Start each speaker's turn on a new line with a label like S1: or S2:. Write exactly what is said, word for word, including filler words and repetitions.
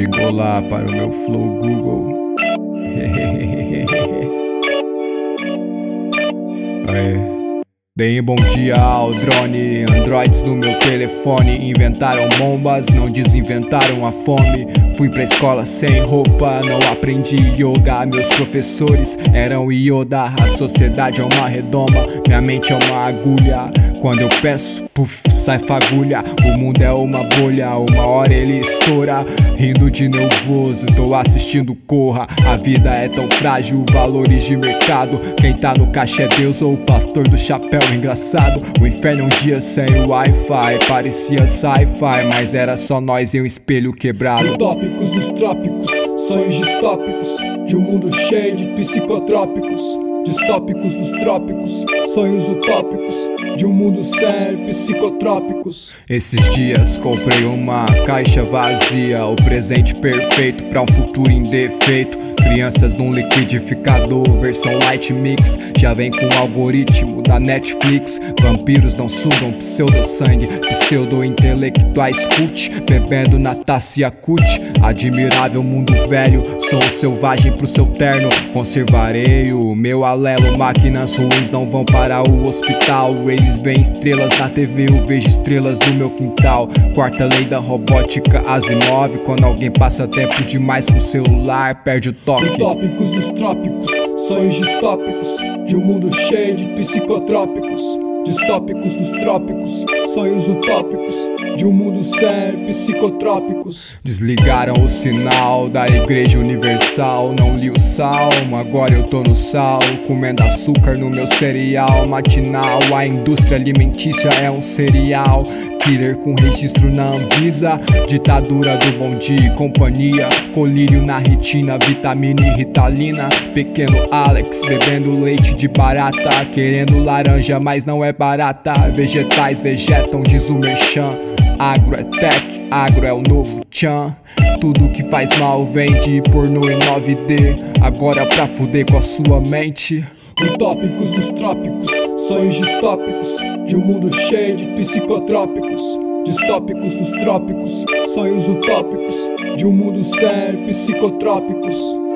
S1: Diga olá para o meu flow Google. Aê. Deem bom dia ao drone. Androids no meu telefone inventaram bombas, não desinventaram a fome. Fui pra escola sem roupa, não aprendi yoga. Meus professores eram Yoda. A sociedade é uma redoma, minha mente é uma agulha. Quando eu peço, puf, sai fagulha. O mundo é uma bolha, uma hora ele estoura. Rindo de nervoso, tô assistindo Corra. A vida é tão frágil, valores de mercado. Quem tá no caixa é Deus ou o pastor do chapéu engraçado. O inferno é um dia sem Wi-Fi, parecia sci-fi, mas era só nós em um espelho quebrado.
S2: Tópicos dos trópicos, sonhos distópicos, de um mundo cheio de psicotrópicos. Distópicos dos trópicos, sonhos utópicos, de um mundo sem psicotrópicos.
S1: Esses dias comprei uma caixa vazia, o presente perfeito pra um futuro indefeito. Crianças num liquidificador, versão light mix, já vem com o algoritmo da Netflix. Vampiros não sugam pseudo-sangue, pseudo-intelectuais cult, bebendo na taça Yakult. Admirável mundo velho, sou selvagem pro seu terno. Conservarei o meu alelo, máquinas ruins não vão para o hospital. Eles veem estrelas na T V, eu vejo estrelas no meu quintal. Quarta lei da robótica, Asimov. Quando alguém passa tempo demais com o celular, perde o toque.
S2: Tópicos dos trópicos, sonhos distópicos, de um mundo cheio de psicotrópicos. Distópicos dos trópicos, sonhos utópicos, de um mundo sem psicotrópicos.
S1: Desligaram o sinal da Igreja Universal. Não li o salmo, agora eu tô no sal, comendo açúcar no meu cereal matinal. A indústria alimentícia é um cereal killer com registro na Anvisa. Ditadura do Bom Dia e Companhia, colírio na retina, vitamina e ritalina. Pequeno Alex bebendo leite de barata, querendo laranja mas não é barata. Vegetais vegetam, diz o merchan. Agro é tech, agro é o novo tchan. Tudo que faz mal vem de pornô em nove D, agora pra fuder com a sua mente.
S2: Utópicos dos trópicos, sonhos distópicos, de um mundo cheio de psicotrópicos. Distópicos dos trópicos, sonhos utópicos, de um mundo sem psicotrópicos.